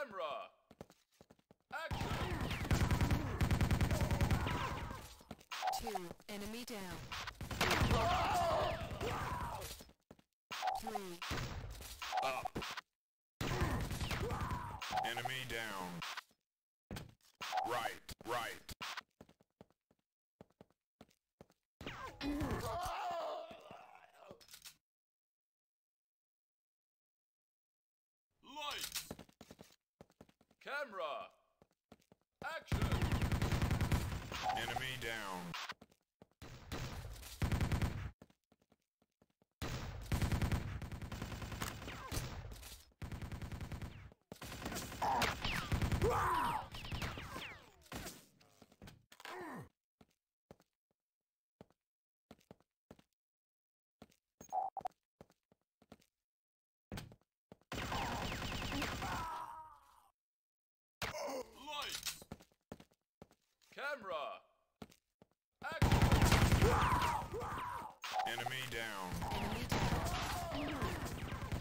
Camera! Action! 2. Enemy down. 3. Up. Enemy down. Right. Lights! Camera! Action! Enemy down. Lights! Camera! Action! Enemy down. Enemy down.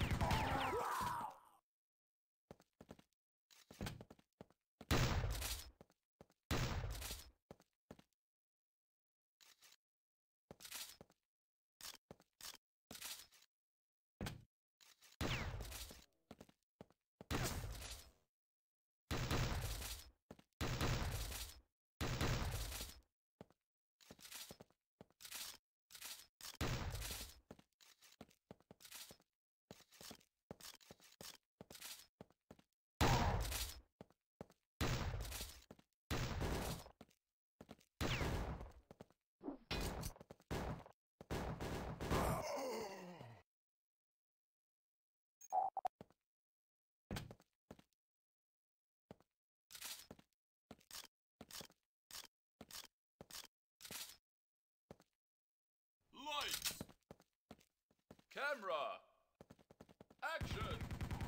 'Lights! Camera! Action!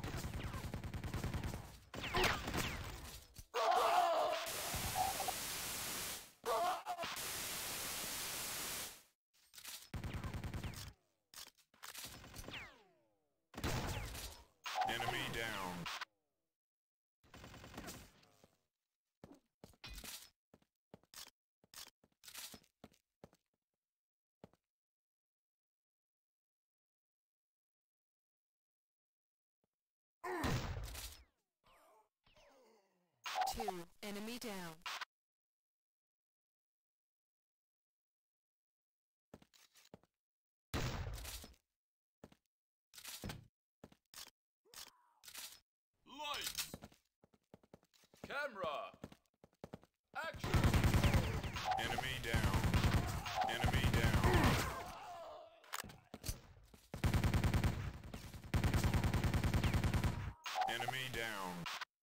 Enemy down. Two. Enemy down. Lights! Camera! Action! Enemy down. Enemy down. Enemy down.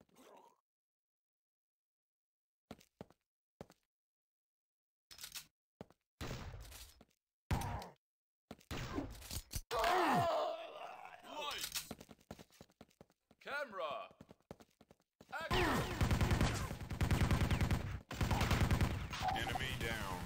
Lights! Camera! Action! Enemy down.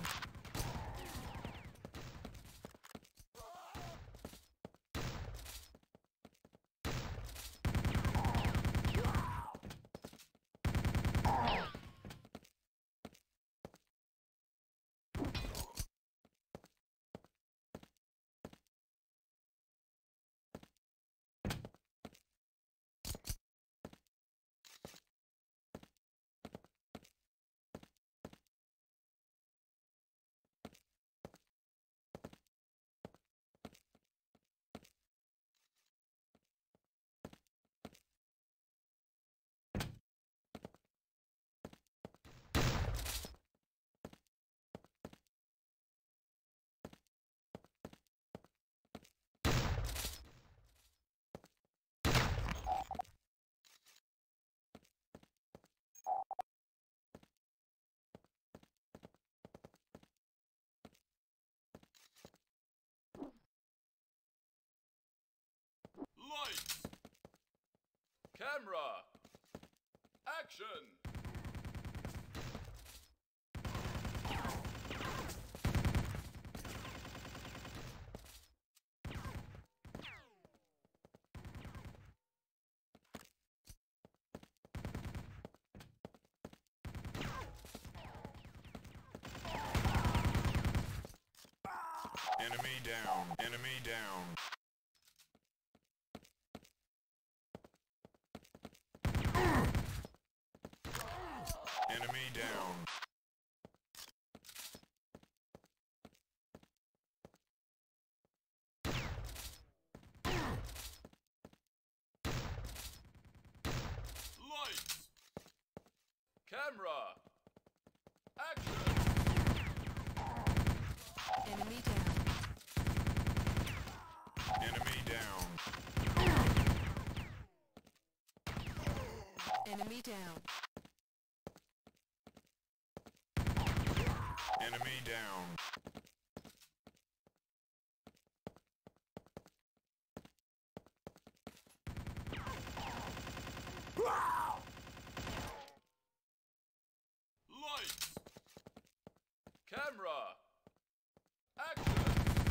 Lights! Camera! Action! Enemy down. Enemy down. Enemy down. Lights. Camera. Action. Enemy down. Enemy down. Enemy down. Enemy down. Lights. Camera. Action.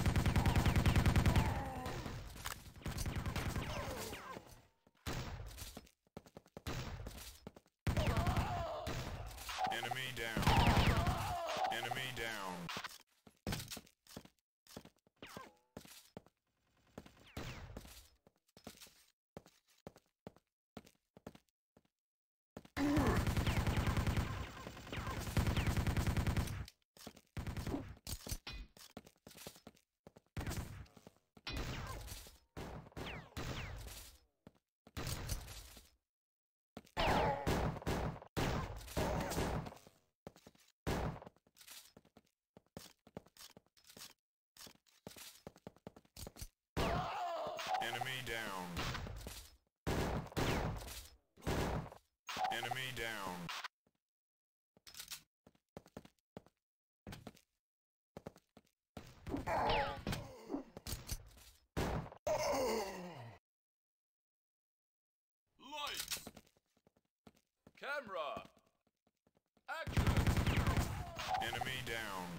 Enemy down. Enemy down. Enemy down. Enemy down. Lights. Camera. Action. Enemy down.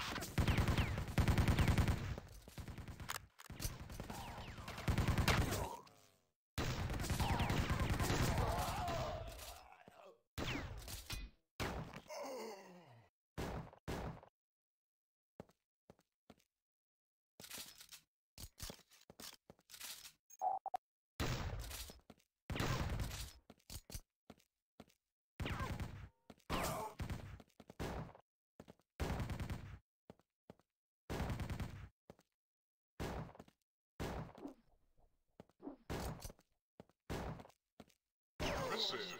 Misses.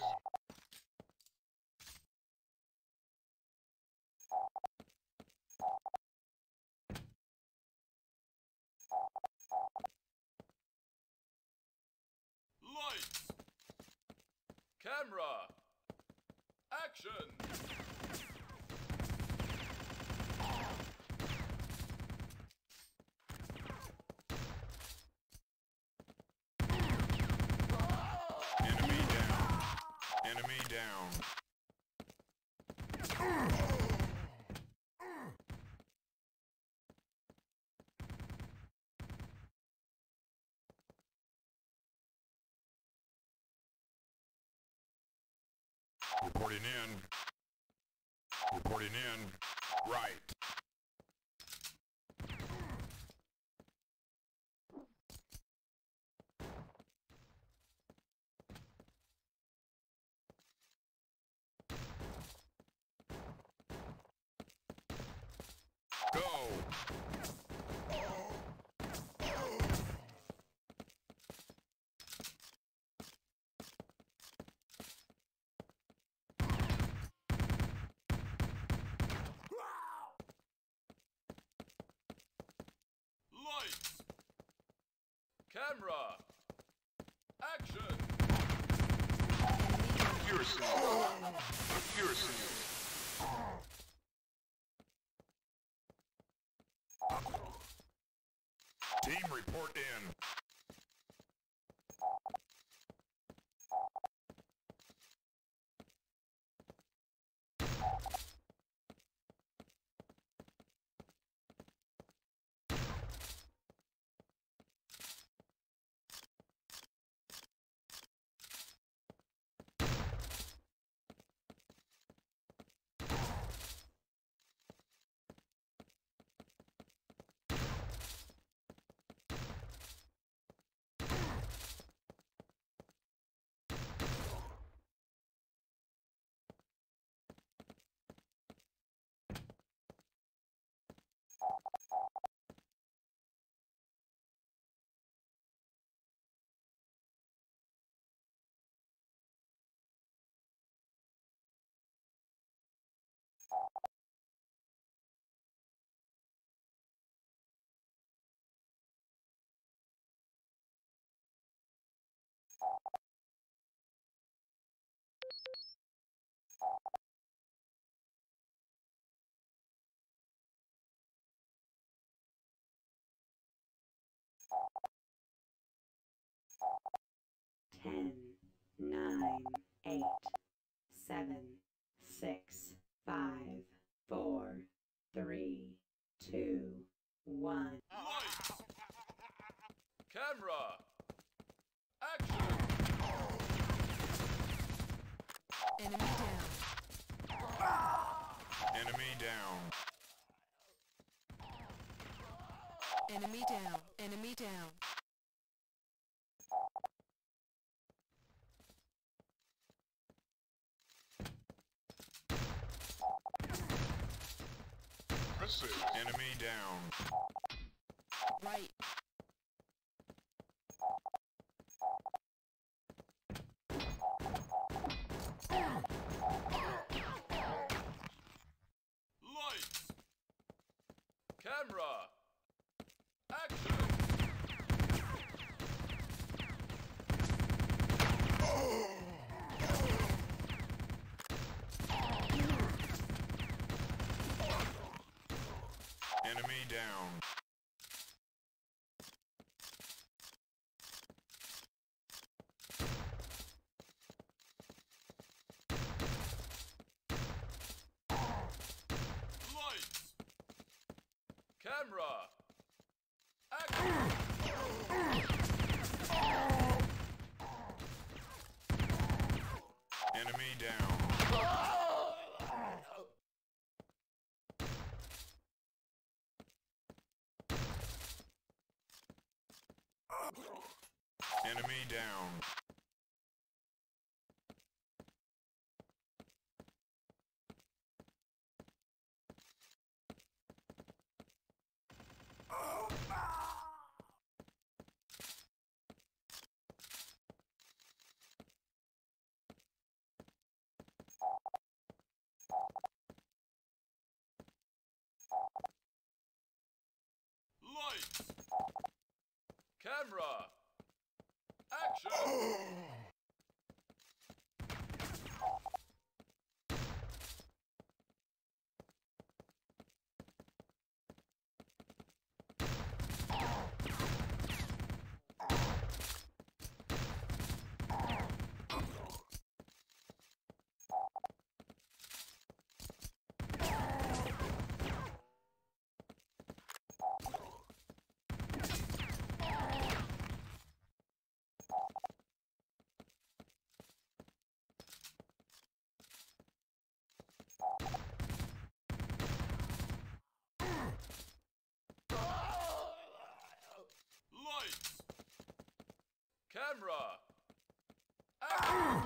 Lights. Camera. Action. Enemy down. Enemy down. Reporting in. Reporting in. Right. Go. Lights. Camera. Action. Accuracy. Accuracy. Team report in. 10, 9, 8, 7, 6, 5, 4, 3, 2, 1. Lights! Camera! Action! Enemy down. Enemy down. Enemy down. Enemy down. Enemy down. Right. Lights! Camera! Action! Enemy down. Lights! Camera! Action! Enemy down. Enemy down. Lights! Camera! Action! Lights! Camera! Action!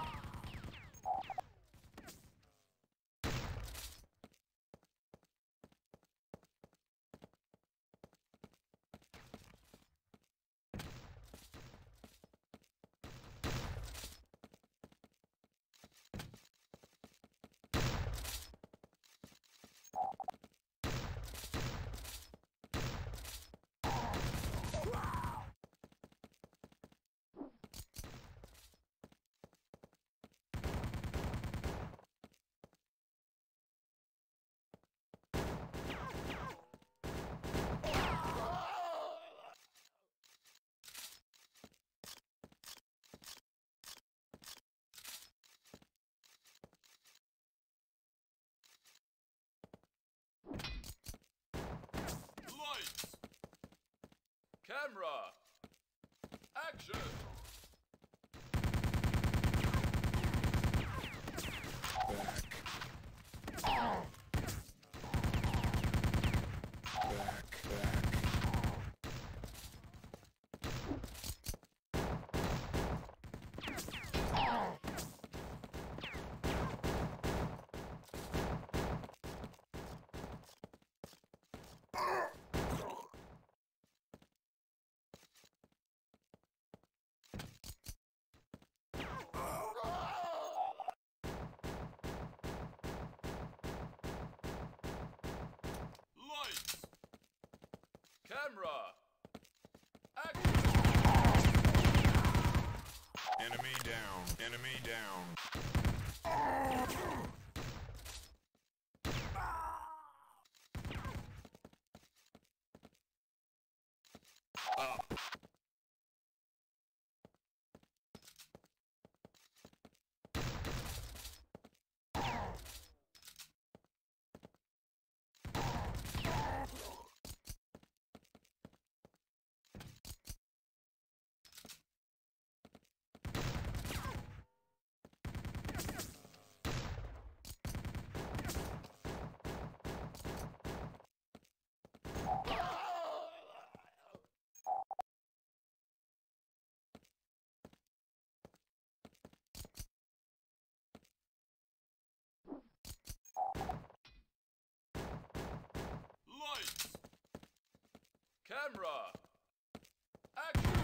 Lights! Camera! Action! Lights! Camera! Action! Enemy down. Enemy down. Up. Camera. Action.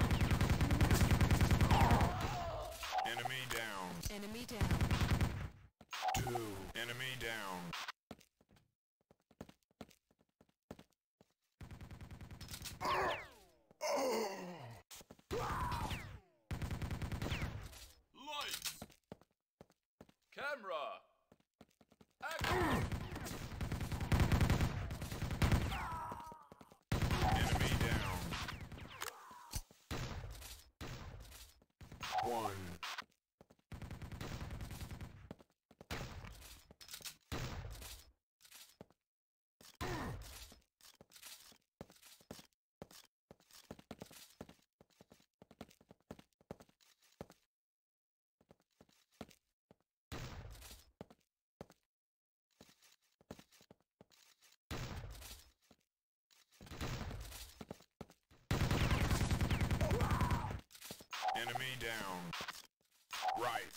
Enemy down. Enemy down. 2. Enemy down. Lights. Camera. Action. Enemy down. 1. Enemy down. Right.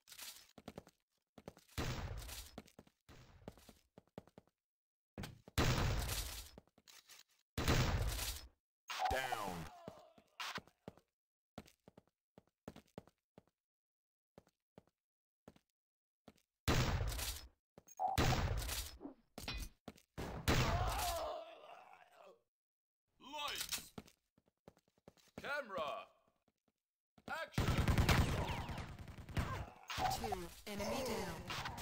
Down. Lights. Camera. Action. 2. Enemy down.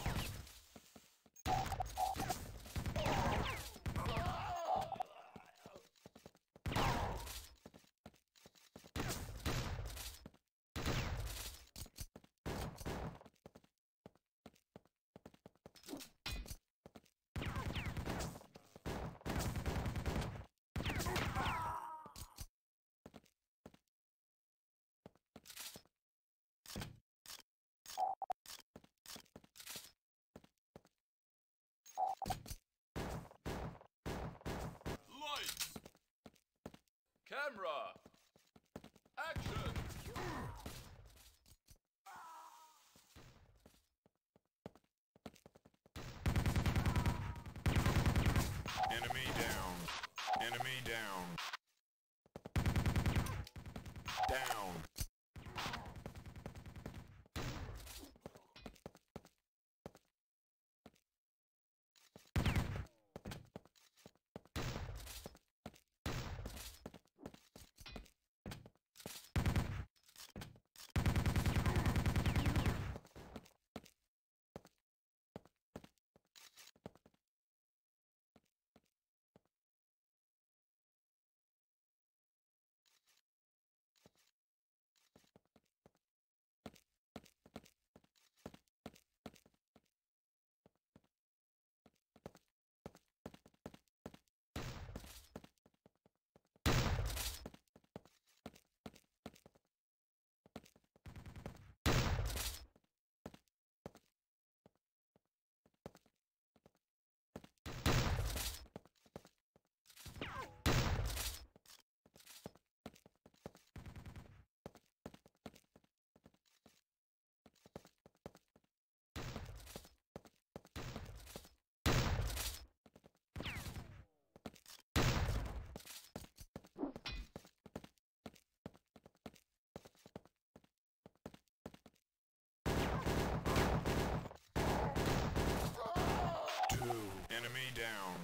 Lights. Camera. Action. Enemy down. Enemy down. Down. Enemy down.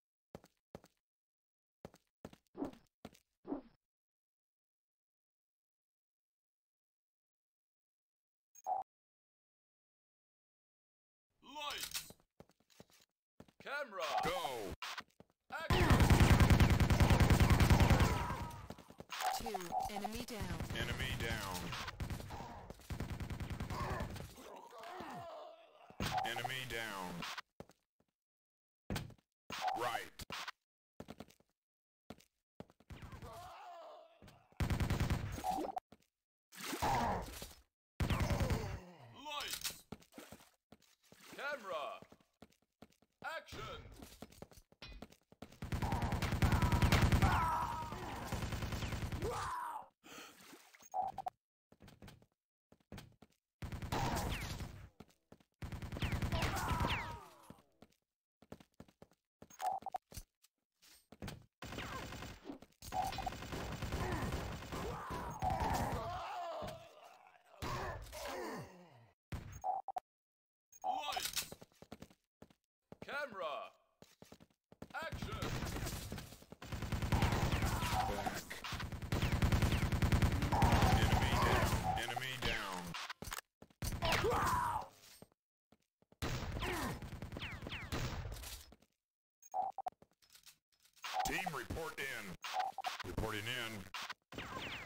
Lights. Camera. Go. Action. 2. Enemy down. Enemy down. Enemy down. Right. Lights. Camera. Action. report in. Reporting in.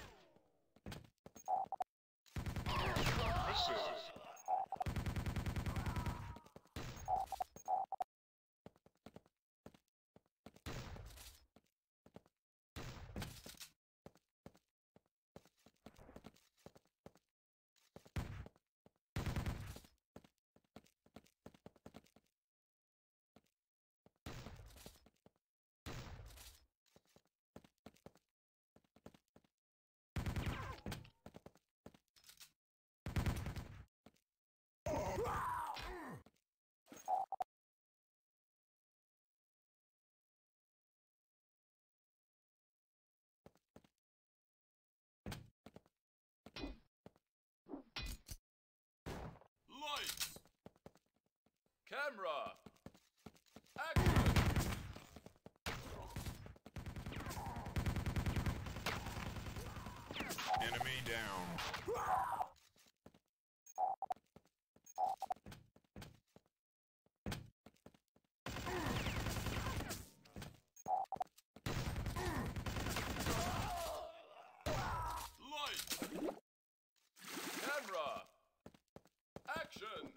Lights. Camera. Action. Enemy down. Lights. Camera. Action.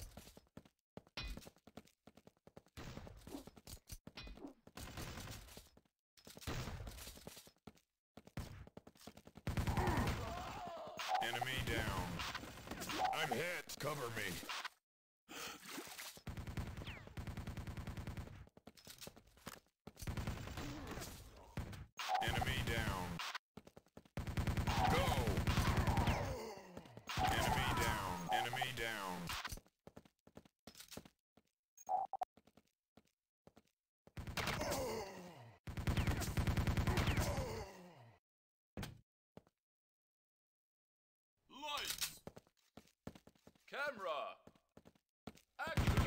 Enemy down. I'm hit. Cover me. Enemy down. Go. Enemy down. Enemy down. Lights. Camera. Action.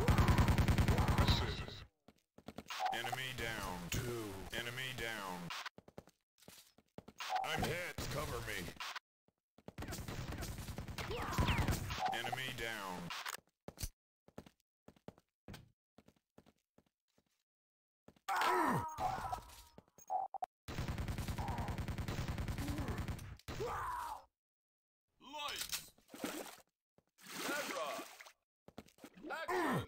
Enemy down. 2. Enemy down. I'm hit. Cover me. Enemy down. Lights. Camera. Action.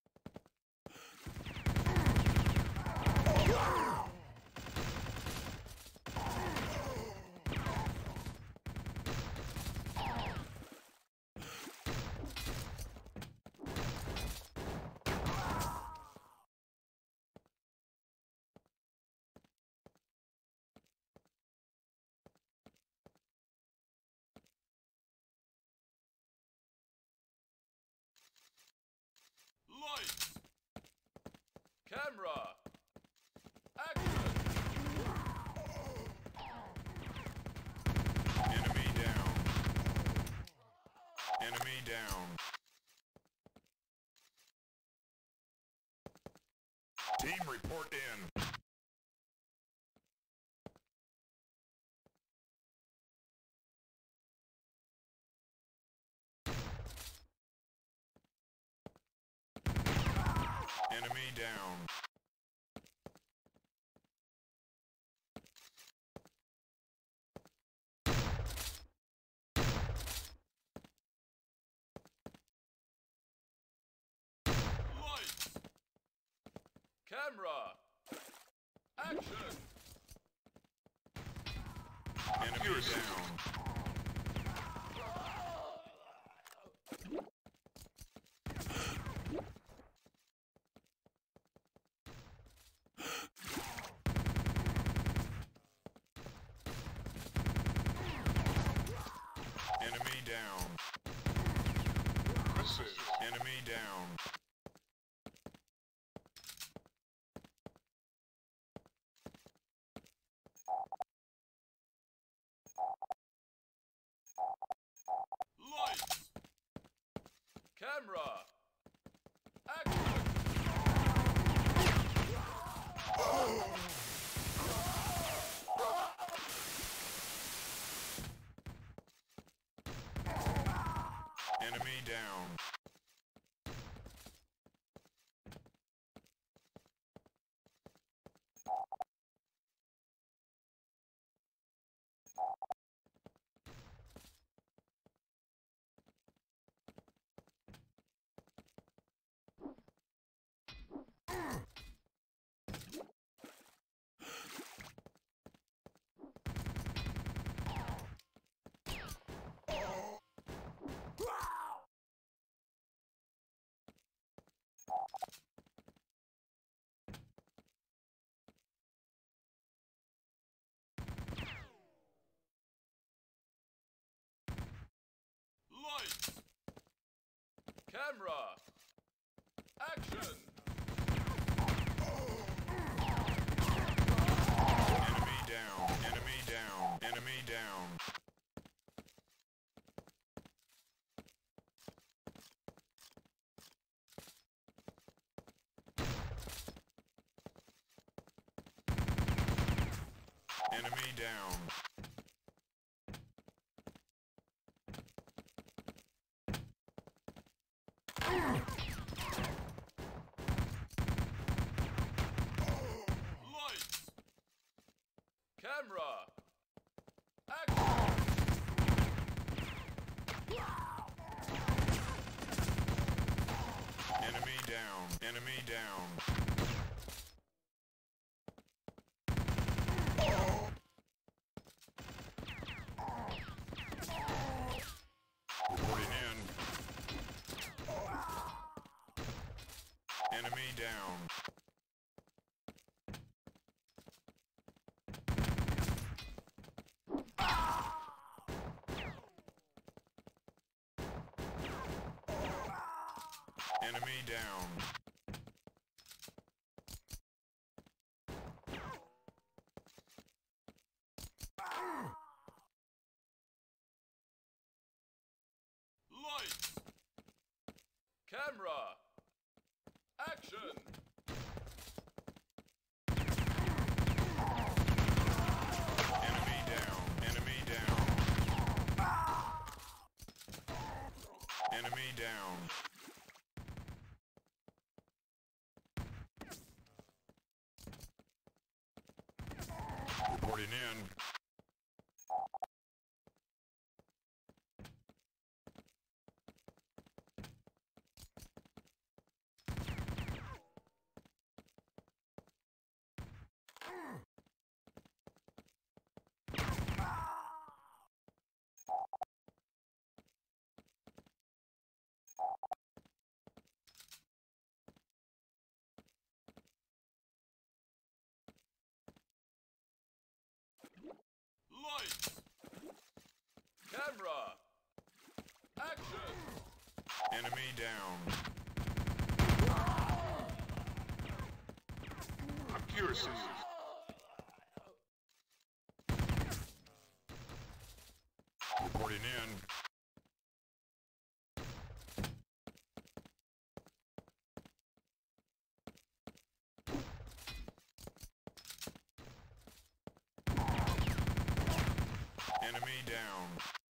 Lights. Camera. Action. Enemy down. Enemy down. Team report in. Enemy down. Lights. Camera. Action. Enemy down. Enemy down. Enemy down. Lights. Camera. Action. Enemy down. Camera. Action. Enemy down. Enemy down. Enemy down. Enemy down. Lights. Camera. Action. Enemy down. Enemy down. Reporting in. Enemy down. Enemy down. Lights. Camera. Action. Enemy down. Enemy down. Enemy down. Reporting in. Lights. Camera. Action. Enemy down. Accuracy. Reporting in. Enemy down.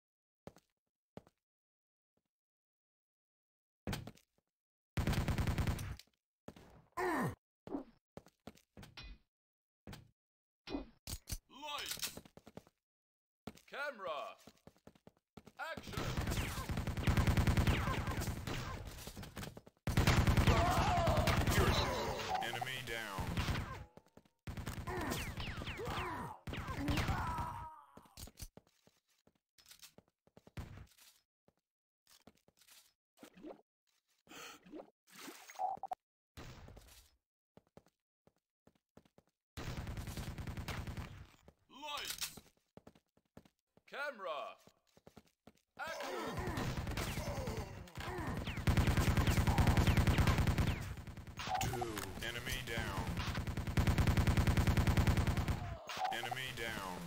Lights. Camera. Action. Accuracy. Enemy down. Lights. Camera. Action. Two. Enemy down. Enemy down.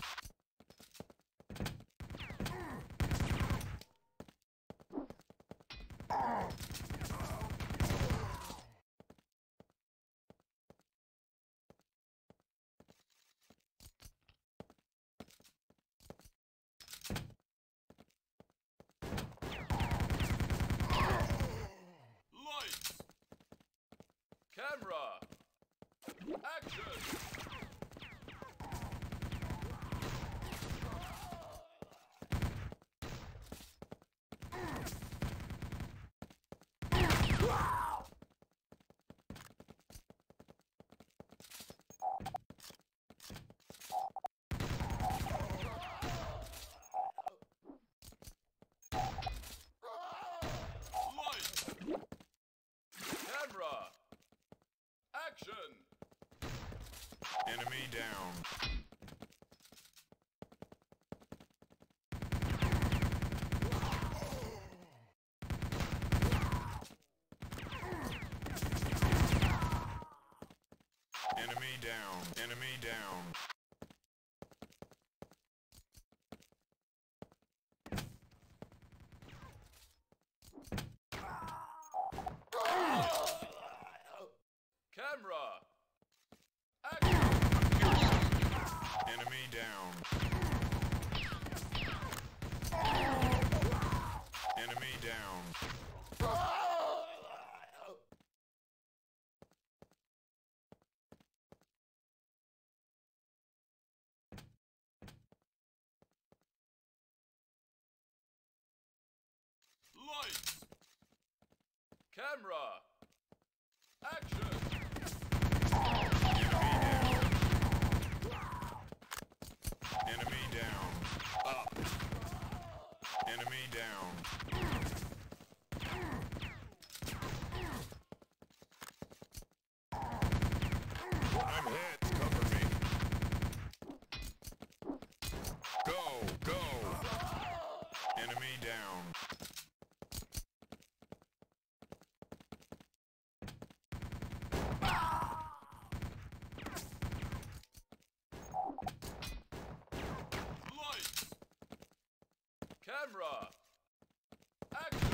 Lights. Camera. Action. Lights. Camera. Action. Enemy down. Enemy down. Enemy down. Camera. Action. Enemy down. Enemy down. Lights. Camera. Action. Enemy down. Up. Enemy down. I'm hit. Cover me. Go. Go. Enemy down. Lights. Camera. Action.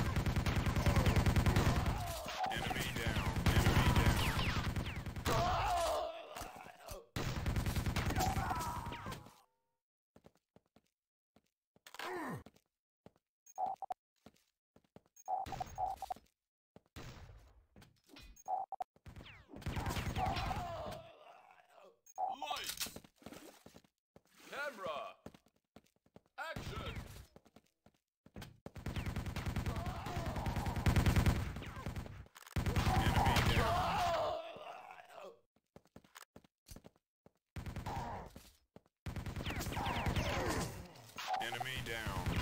Enemy down. Enemy down. Lights. Camera. Action. Enemy down. Enemy down.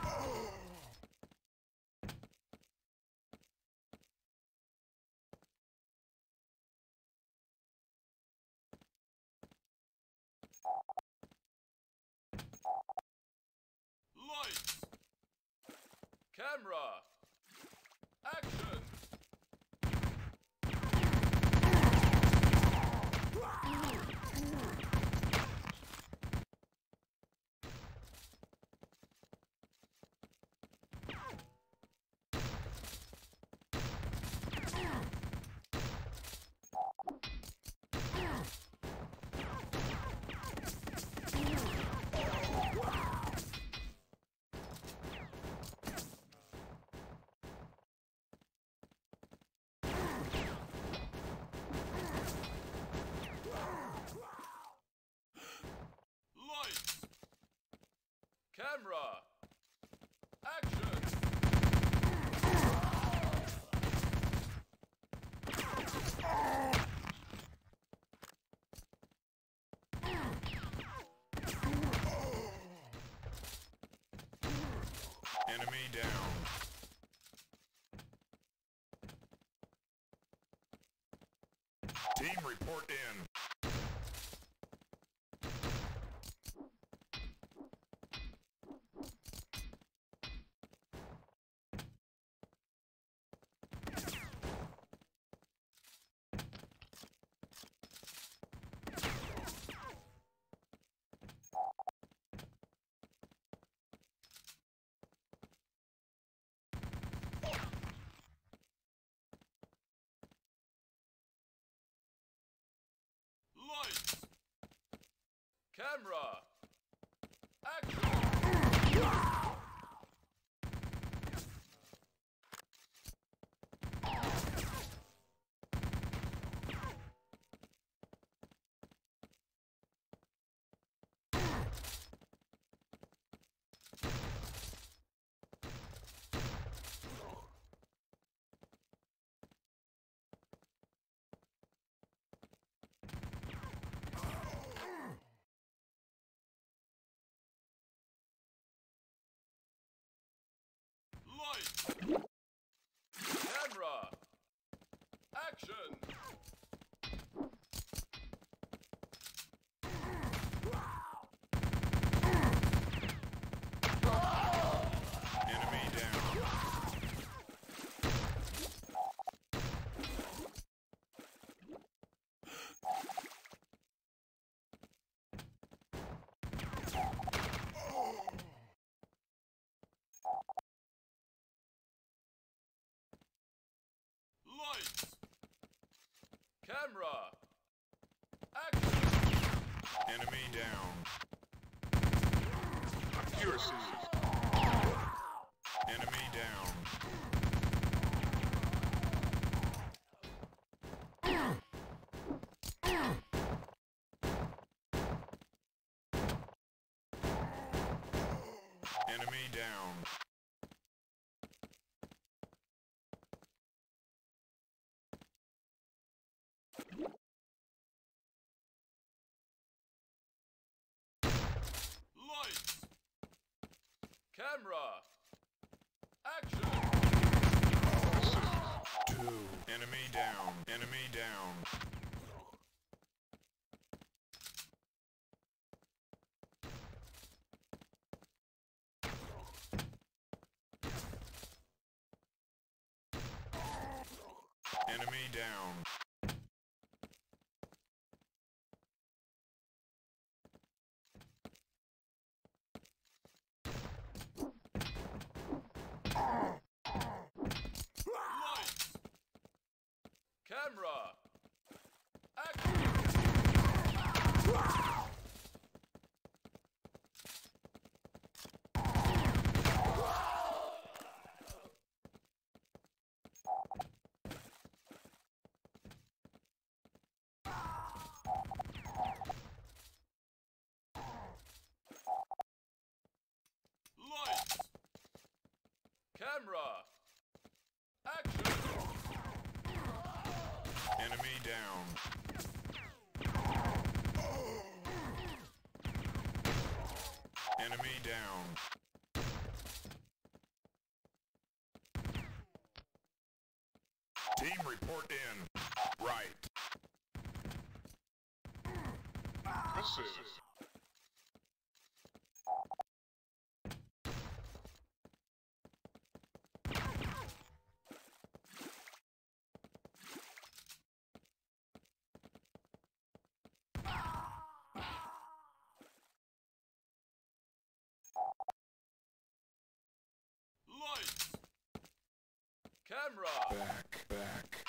Lights. Camera. Action. Lights. Camera. Action. Enemy down. Team report in. Lights. Camera. Enemy down. Enemy down. Lights. Camera. Action. Two. Enemy down. Enemy down. Enemy down. Lights. Camera. Action. Lights. Camera. Action. Enemy down. Enemy down. Team report in. Right. Misses. Lights. Camera. Back.